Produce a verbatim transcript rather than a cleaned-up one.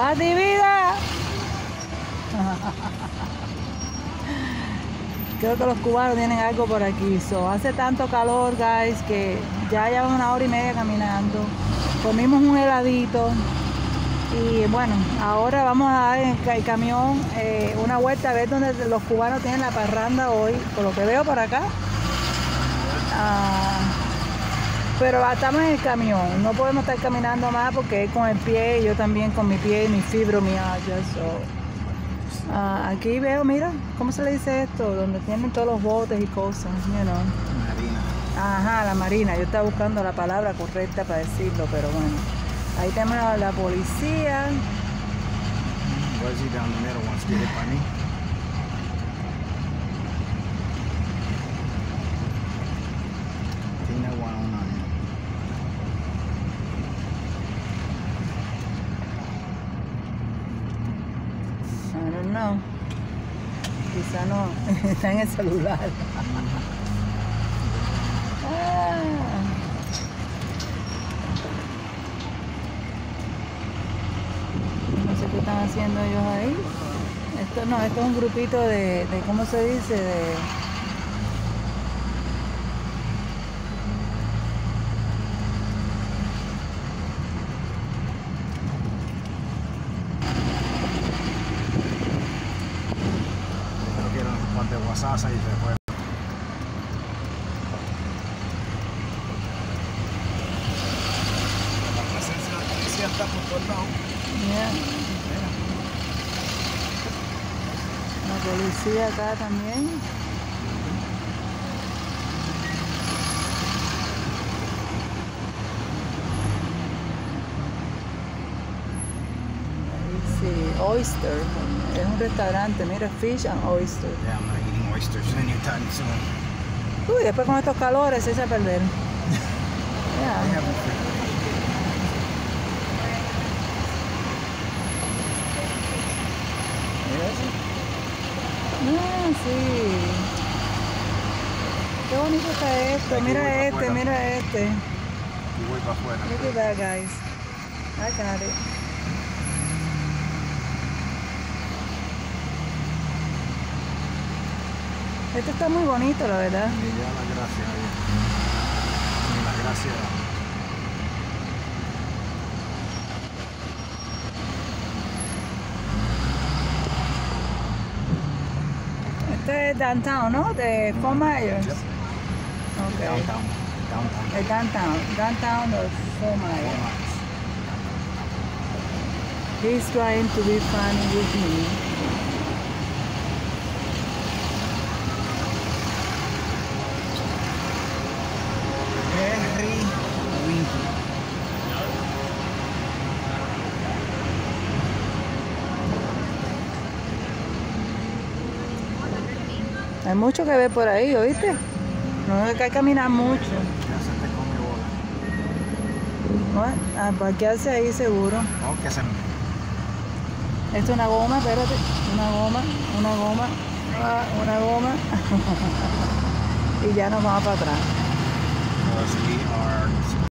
¡Pati, vida! Creo que los cubanos tienen algo por aquí. So, hace tanto calor, guys, que ya llevan una hora y media caminando. Comimos un heladito. Y bueno, ahora vamos a dar en el camión eh, una vuelta a ver dónde los cubanos tienen la parranda hoy. Por lo que veo por acá. Ah, pero estamos en el camión. No podemos estar caminando más porque él con el pie, yo también con mi pie y mi fibromialgia. So. Uh, aquí veo, mira, ¿cómo se le dice esto? Donde tienen todos los botes y cosas, you know. Marina. Ajá, la marina. Yo estaba buscando la palabra correcta para decirlo, pero bueno. Ahí tenemos a la policía. Wesley down the middle wants to get it by me. Tiene one on on. I don't know. Quizá no. Está en el celular. Ah. No sé qué están haciendo ellos ahí. Esto no, esto es un grupito de, de ¿cómo se dice? De... De WhatsApp y se fue. La presencia de la policía está por todos lados. Yeah. La policía acá también. Sí, oyster. Es un restaurante, mira, fish and oyster. Yeah, I'm not eating oysters anytime soon. Uy, después con estos calores se echa a perder. They Yeah. have them free. Mira eso. Ah, sí. Qué bonito está esto. Aquí voy Mira para este, afuera. mira este. Y voy para afuera. Look at that, guys. I got it. Esto está muy bonito, la verdad. Y ya la gracia ahí. Y la gracia. Este es downtown, ¿no? De Fort Myers. Yep. Okay. Downtown. Downtown. El downtown. Downtown of Fort Myers. He's trying to be funny with me. Henry Winky. Hay mucho que ver por ahí, ¿oíste? No hay que caminar mucho. Ya se te come bola. Bueno, a parquearse ahí seguro. Oh, que se me... Esto es una goma, espérate. Una goma, una goma, ah, una goma. Y ya nos vamos para atrás. Because we are